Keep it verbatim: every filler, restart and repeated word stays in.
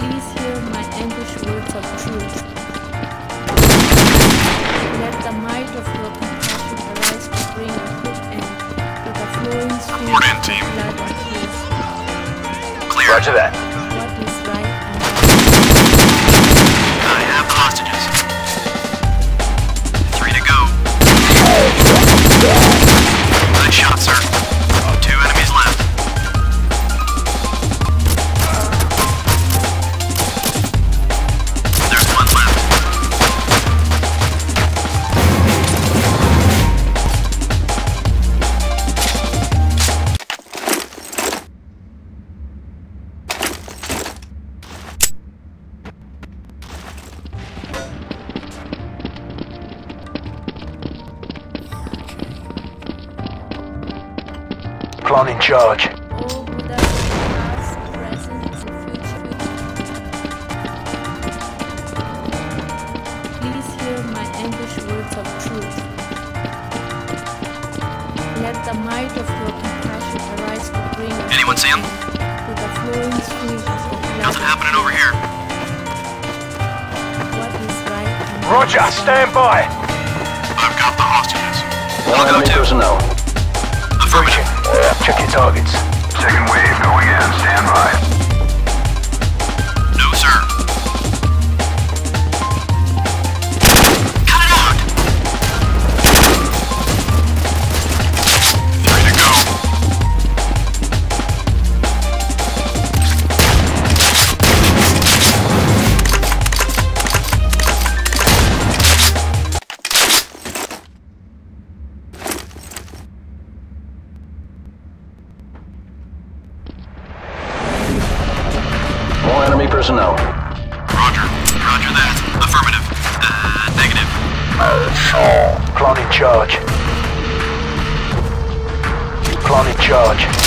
Please hear my anguished words of truth. Let the might of your compassion arise to bring a quick end to the flowing stream Report in, of team. blood and tears. Clear. Roger that. What is right and I have the hostages. Three to go. Good shot, sir. Two enemies left. There's one left. Plan in charge. all Buddha, past, present, and future. Please hear my anguished words of truth. Let the might of your compassion arise to bring a Anyone see him? end to the flowing stream of the blood. Nothing happening over here. What is right and Roger, stand by. I've got the hostages. All I'll go enemy too. personnel. Affirmative. Check your targets. Second wave going in. Stand by. No, sir. Cut it out! Three to go. More enemy personnel. Roger. Roger that. Affirmative. Uh, negative. Plan in charge. Plan in charge.